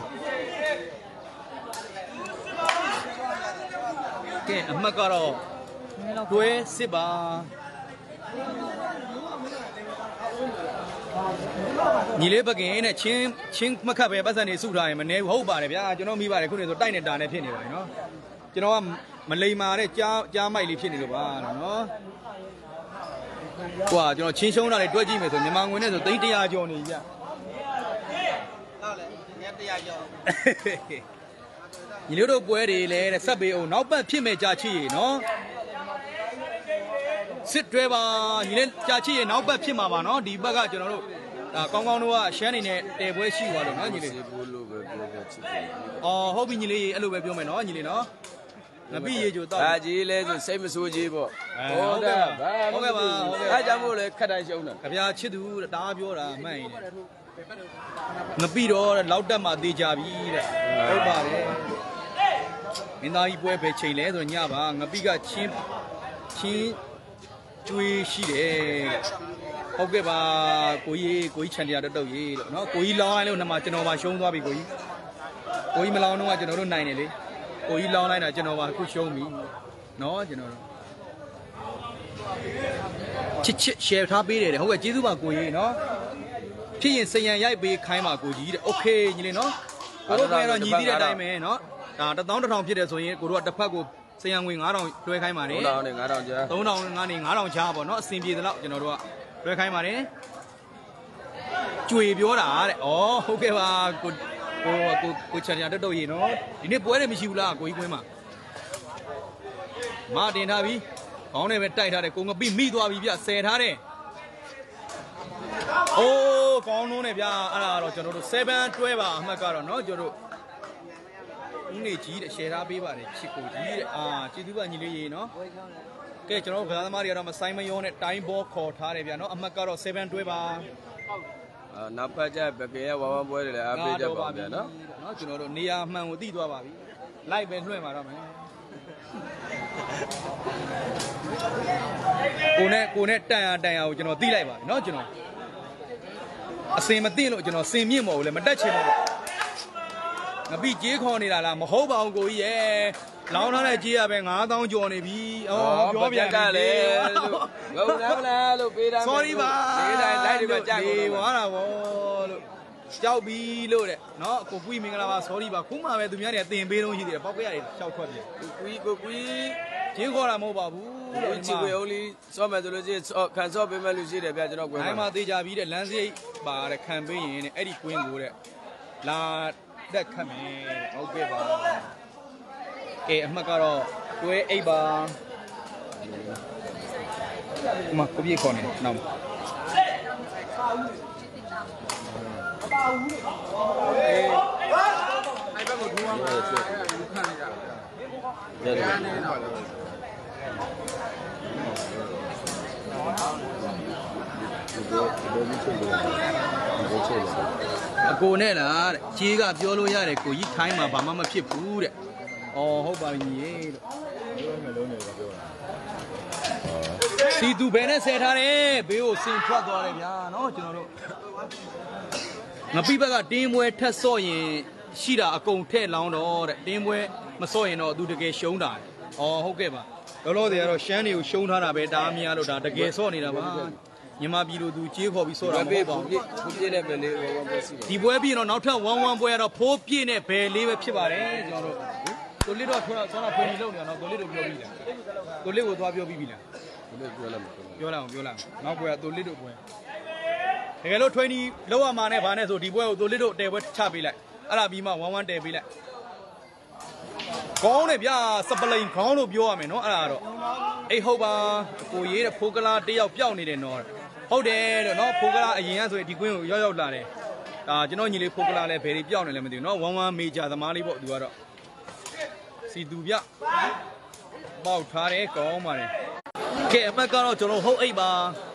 ကဲအမှတ်ကတော့တွဲစစ်ပါညီလေးပကင်နဲ့ချင်းချင်းမခတ်ပဲပတ်စံနေစုထားရင်မနေဘူးဟုတ်ပါတယ်ဗျာကျွန်တော်မိပါတယ်ခုနေဆိုတိုက်နေတာနဲ့ဖြစ်နေပါတယ်နော်ကျွန်တော်ကမလိမ္မာတဲ့ကြားကြားမိုက်လေးဖြစ်နေလို့ပါနော်ဟွာကျွန်တော်ချင်းရှုံးတာတွေတွဲကြည့်မယ်ဆိုမြန်မာငွေနဲ့ဆိုသိန်းတစ်ရာကျော်နေပြီဗျဟုတ်လေညတစ်ရာကျော်ညီလေးတို့ပွဲတွေလည်းဆက်ပေးအောင်နောက်ပတ်ဖြစ်မဲ့ကြာချီနော်စစ်တွဲပါညီလေးကြာချီရဲ့နောက်ပတ်ဖြစ်မှာပါနော်ဒီဘက်ကကျွန်တော်တို့ဒါကောင်းကောင်းတို့ကရှမ်းနေနဲ့တဲပွဲရှိသွားလို့နော်ညီလေးဘိုးလို့ပဲပြောခဲ့ချစ်တယ်အော်ဟုတ်ပြီညီလေးအဲ့လိုပဲပြောမယ်နော်ညီလေးနော်ငပိရေချိုတော့ဒါကြီးလဲဆိုစိတ်မဆိုးကြီးပေါ့ဟုတ်ကဲ့ဟုတ်ကဲ့ပါဟုတ်ကဲ့အားကြောင့်မို့လဲခက်တိုင်းရှုံးတာကြပြာချစ်သူတားပြောတာမှန်ရင်ငပိတော့လောက်တက်မှသေးကြပြီတဲ့ဟုတ်ပါတယ်မင်းသားကြီးပွဲပဲချိန်လဲဆိုညပါငပိကချင်းချင်းကျွေးရှိတယ်ဟုတ်ကဲ့ပါကိုကြီးကိုကြီးချန်တရားတက်တော့ရေးလို့နော်ကိုကြီးလောင်းလိုက်လို့နမကျွန်တော်ပါရှုံးသွားပြီကိုကြီးကိုကြီးမလောင်းတော့ကကျွန်တော်တို့နိုင်တယ်လေကိုကြီးလောင်းလိုက်တာကျွန်တော်ပါအခုရှုံးပြီနော်ကျွန်တော်တို့ချစ်ချစ် share ထားပေးတယ်ဟုတ်ကဲ့ကျေးဇူးပါကိုကြီးနော်ဖြစ်ရင်စရံရိုက်ပေးခိုင်းပါကိုကြီးတဲ့ okay ညီလေးနော်ကိုတို့ကတော့ညီသေးတဲ့အတိုင်းပဲနော်ဒါတစ်သောင်းတစ်ထောင်ဖြစ်တယ်ဆိုရင်ကိုတို့ကတစ်ဖက်ကိုစရံငွေငါးထောင်တွဲခိုင်းပါတယ်သုံးထောင်နဲ့ငါးထောင်ကြားသုံးထောင်နဲ့ငါးထောင်ချားပေါ့နော်အဆင်ပြေသလောက်ကျွန်တော်တို့ကတွဲခိုင်းပါတယ်ကြွေပြောတာတဲ့ဩဟုတ်ကဲ့ပါကိုကိုကိုကိုချန်ရတက်တော့ရေနော်ဒီနေ့ပွဲတယ်မရှိဘူးလားကိုကြီးကွင်းမှာမတင်ထားပြီခေါင်းနဲ့ပဲတိုက်ထားတယ်ကိုငပိမိသွားပြီဗျဆယ်ထားတယ်အိုးကောင်းလုံးနဲ့ဗျအဲ့ဒါတော့ကျွန်တော်တို့sevenတွဲပါအမှတ်ကတော့နော်ကျွန်တော်တို့ဦးနေကြီးတဲ့ရှယ်ထားပေးပါတယ်ချစ်ကိုကြီးတဲ့အာကျေးဇူးပါညီလေးရေနော်ကဲကျွန်တော်တို့ကစားသမားတွေကတော့မဆိုင်မယောနဲ့တိုင်းဘောခေါ်ထားတယ်ဗျနော်အမှတ်ကတော့sevenတွဲပါအာနောက်ပတ်ကျပကေရဝါဝပွဲတွေလည်းအားပေးကြပါဗျာနော်နော်ကျွန်တော်တို့နေရာမှန်ကိုသိသွားပါပြီလိုက်ပဲလွှင့်ပါတော့မယ်ကိုနဲ့ကိုနဲ့တန်ရတန်ရကိုကျွန်တော်သိလိုက်ပါပြီနော်ကျွန်တော်အစင်မသိလို့ကျွန်တော်စင်မြင့်မဟုတ်ဘူးလေမတက်ချင်ဘူးငပိကြေးခေါ်နေတာလားမဟုတ်ပါဘူးကိုကြီးရဲ့လောင်းထားတဲ့ကြေးရပဲငါးသောင်းကျော်နေပြီဩပြောပြန်ကလည်းလို့ငုံလားမလားလို့ပေးတာ sorry ပါဒီတိုင်းလိုက်တွေကြာကုန်သွားတာဗောလို့ကြောက်ပြီလို့တဲ့နော်ကိုကွီးမင်္ဂလာပါ sorry ပါခုမှပဲသူများတွေတင်ပေးတော့ရှိသေးတယ်ပေါက်ကြရတယ်ရှောက်ထွက်ပြီကိုကွီးကိုကွီးကြေးခေါ်တာမဟုတ်ပါဘူးလို့ချီဝေဦးလီစောမယ်ဆိုလို့ရှိရင်ခံစောပေးမဲ့လူရှိတယ်ဗျကျွန်တော်ကွင်းမှာအဲ့မှာသေးကြပြီတဲ့လမ်းစိတ်ပါတဲ့ခံပေးရင်တဲ့အဲ့ဒီကွင်းကိုတဲ့လာတက်ခတ်မယ်ဟုတ်ကဲ့ပါကဲအမှတ်ကတော့တွဲအိပ်ပါဒီမှာကိုပြေခေါ်နေနောက်မပါဘူးအေးအဲ့ဘက်ကိုထိုးအောင်ခန့်လိုက်တာရတယ်တော့အကိုနဲ့လားတဲ့ကြီးကပြောလို့ရတယ်ကိုကြီးထိုင်းမှာဘာမှမဖြစ်ဘူးတဲ့အော်ဟုတ်ပါပြီညီရဲ့လို့လုံးနေပြောတာစီတူဘယ်နဲ့ဆယ်ထားတယ်ဘေးကိုစင်ထွက်သွားတယ်ဗျာနော်ကျွန်တော်တို့ငပိဘက်ကတင်းပွဲထက်ဆော့ရင်ရှိတာအကုန်ထဲ့လောင်းတော့တဲ့တင်းပွဲမဆော့ရင်တော့သူတကယ်ရှုံးတာအော်ဟုတ်ကဲ့ပါလောလောဆယ်ကတော့ရှမ်းတွေကိုရှုံးထားတာပဲဒါအများလို့ဒါတကယ်ဆော့နေတာပါမြန်မာပြည်လိုသူကြေးခေါ်ပြီးဆော့တာမဟုတ်ပါဘူးဖိုးပြည့်နဲ့ဘယ်လေးဝဝပွဲရှိပါဒီပွဲပြီးတော့နောက်ထပ်ဝမ်းဝမ်းပွဲကတော့ဖိုးပြည့်နဲ့ဘယ်လေးပဲဖြစ်ပါတယ်ကျွန်တော်တို့ကိုလစ်တော့ဆောဆောတာဖွင့်ပြီးလုပ်နေတာနော်ကိုလစ်တို့ပြောပြီးလားကိုလစ်ကိုသွားပြောပြီးပြီလားကိုလစ်ပြောလိုက်မှာပြောလိုက်အောင်ပြောလိုက်အောင်နောက်ပွဲကကိုလစ်တို့ပွဲတကယ်လို့twentyလောက်ရမှာနဲ့ဗာနဲ့ဆိုဒီပွဲကိုကိုလစ်တို့တဲပွဲချပေးလိုက်အဲ့ဒါပြီးမှဝမ်းဝမ်းတဲပေးလိုက်ကောင်းတယ်ဗျာစပလိန်ခေါင်းလို့ပြောရမယ်နော်အဲ့ဒါတော့အေးဟုတ်ပါကိုရေးတဲ့ဖိုးကလာတယောက်ပျောက်နေတယ်နော်ဟုတ်တယ်တော့နော်ဖိုးကလာအရင်ကဆိုရင်ဒီကွင်းကိုရောက်ရောက်လာတယ်ဒါကျွန်တော်ညီလေးဖိုးကလာလည်းဘယ်တွေပျောက်နေလဲမသိဘူးနော်ဝမ်းဝမ်းမေဂျာသမားလေးပေါ့သူကတော့စီသူဗျပေါက်ထားတယ်ကောင်းပါတယ်ကဲအမှတ်ကတော့ကျွန်တော်ဟုတ်အိတ်ပါ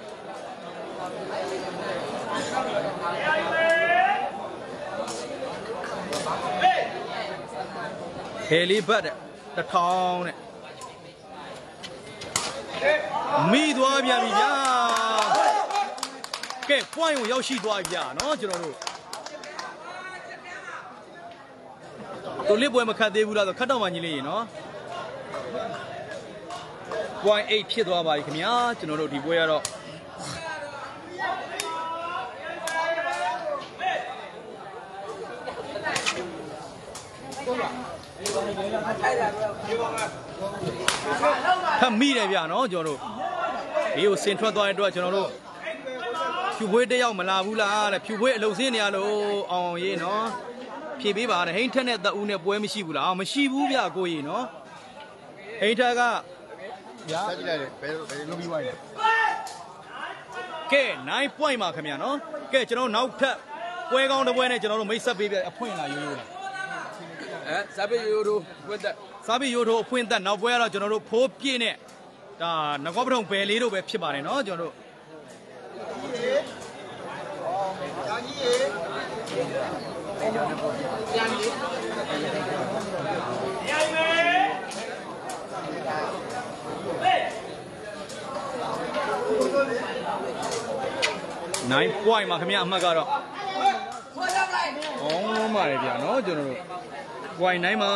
ဟယ်လီဘတ်တစ်ထောင်နဲ့မိသွားပြန်ပြီဗျာကဲ point ကိုရောက်ရှိသွားပြီဗျာနော်ကျွန်တော်တို့တို့လစ်ပွဲမခတ်သေးဘူးလားဆိုခတ်တော့မှညီလေးရေနော် point eight ဖြစ်သွားပါပြီခင်ဗျာကျွန်တော်တို့ဒီပွဲကတော့ထပ်မိတယ်ဗျာနော်ကျွန်တော်တို့ဒီကိုဆင်ထွက်သွားတဲ့အတွက်ကျွန်တော်တို့ဖြူပွဲတယောက်မလာဘူးလားတဲ့ဖြူပွဲအလုံစင်းနေရလို့အောင်အောင်ရေးနော်ဖြည့်ပေးပါတဲ့ဟိန်းထက်နဲ့တပ်ဦးနဲ့ပွဲမရှိဘူးလားမရှိဘူးဗျာကိုကြီးနော်ဟိန်းထက်ကဗျာဆက်ကြည့်လိုက်တယ်ဘယ်ဘယ်လိုပြီးသွားလဲကဲnine point ပါခင်ဗျာနော်ကဲကျွန်တော်နောက်ထပ်ပွဲကောင်းတစ်ပွဲနဲ့ကျွန်တော်တို့မိတ်ဆက်ပေးပြအဖွင့်လာရိုးရိုးလားအဲစာပေရိုးရိုးဖွင့်သက်စာပေရိုးရိုးအဖွင့်သက်နောက်ပွဲကတော့ကျွန်တော်တို့ဖိုးပြည့်နဲ့ဒါငကောပထုံဘယ်လေးတို့ပဲဖြစ်ပါတယ်နော်ကျွန်တော်တို့ညာကြီးရေညာကြီးnine point မှာခင်ဗျာအမှတ်ကတော့အောင်းပါတယ်ဗျာနော်ကျွန်တော်တို့ point nine မှာ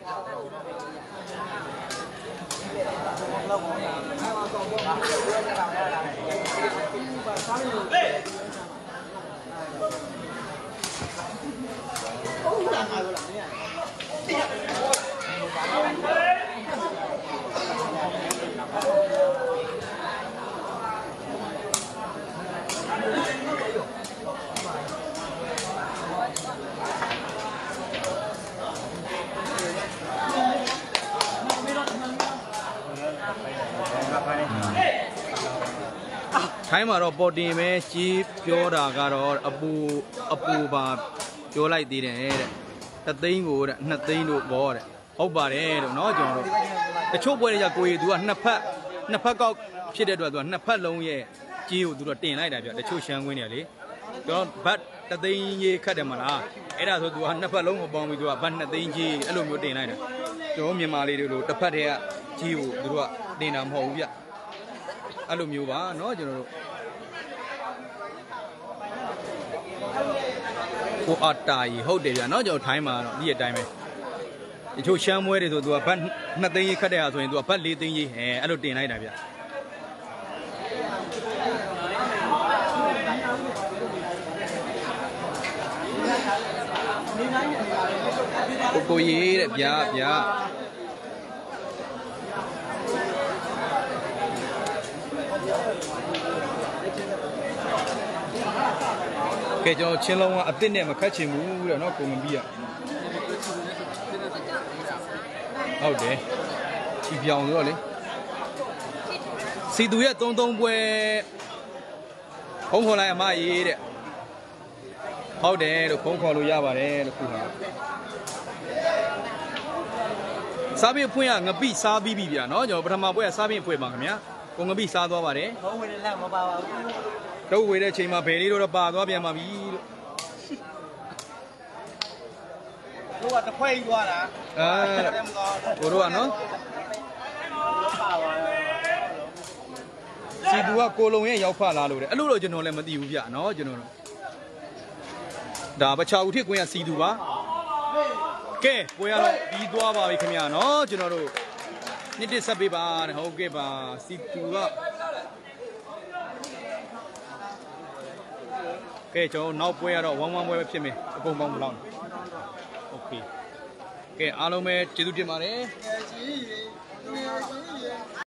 ထိုင်းမှာတော့ပေါ်တင်ပဲကြီးပြောတာကတော့အပူအပူပါပြောလိုက်သေးတယ်တဲ့တသိန်းကိုတဲ့နှစ်သိန်းတို့ဘောတဲ့ဟုတ်ပါတယ်လို့เนาะကျွန်တော်တို့တချို့ပွဲတွေကကိုရီသူကနှစ်ဖက်နှစ်ဖက်ကောက်ဖြစ်တဲ့အတွက်သူကနှစ်ဖက်လုံးရဲ့ကြီးကိုသူတို့တင်လိုက်တာပြတချို့ရှမ်းကွင်းတွေလေကျွန်တော်ဘတ်တသိန်းကြီးခတ်တယ်မလားအဲ့ဒါဆိုသူကနှစ်ဖက်လုံးကိုပေါင်းပြီးသူကဘတ်နှစ်သိန်းကြီးအဲ့လိုမျိုးတင်လိုက်တာကျွန်တော်မြန်မာလေးတွေလိုတစ်ဖက်တည်းကကြီးကိုသူတို့ကတင်တာမဟုတ်ဘူးဗျအဲ့လိုမျိုးပါเนาะကျွန်တော်တို့ကိုအတားကြီးဟုတ်တယ်ဗျာเนาะကျွန်တော်ထိုင်းမှာတော့ဒီအတိုင်းပဲတချို့ရှမ်းမွဲတွေဆိုသူကဘတ်နှစ်သိန်းကြီးခတ်တဲ့ဟာဆိုရင်သူကဘတ်လေးသိန်းကြီးဟဲအဲ့လိုတင်လိုက်တာဗျကိုကိုရေးတဲ့ဗျာဗျာကဲကျွန်တော်ချင်းလုံးကအစ်စ်နဲ့မခတ်ချင်ဘူးတဲ့เนาะကိုမပြီးရဟုတ်တယ်ချီပြောင်ဆိုတော့လေစီသူရဲ့သုံးသုံးပွဲဖုံးခေါ်လိုက်အမရေးတဲ့ဟုတ်တယ်လို့ဖုံးခေါ်လို့ရပါတယ်လို့ခုဟာစားပြီးဖွင့်ရငပိစားပြီးပြီဗျာเนาะကျွန်တော်ပထမပွဲကစားပြီးဖွင့်ပါခင်ဗျာကိုငပိစားသွားပါတယ်ဘုံဝင်လက်မပါပါဘူးတုပ်ဝေတဲ့ချိန်မှာဘယ်လေးတော့ပါသွားပြန်ပါပြီလို့တို့ကတစ်ခွဲကြီးသွားတာအဲကိုတို့ကနော်စီသူကကိုလုံရဲ့ရောက်ဖလာလို့တယ်အဲ့လိုတော့ကျွန်တော်လည်းမသိဘူးဗျနော်ကျွန်တော်ဒါပချာဦးထစ်ကွင်းကစီသူပါကဲပွဲရတော့ပြီးသွားပါပြီခင်ဗျာနော်ကျွန်တော်တို့နှစ်တစ်ဆက်ပေးပါတဲ့ဟုတ်ကဲ့ပါစီသူကကဲကျွန်တော်နောက်ပွဲရတော့ဝမ်းဝမ်းပွဲပဲဖြစ်မယ်အကုန်ပေါင်းမလောက်โอเคကဲအားလုံးပဲကျေးဇူးတင်ပါတယ်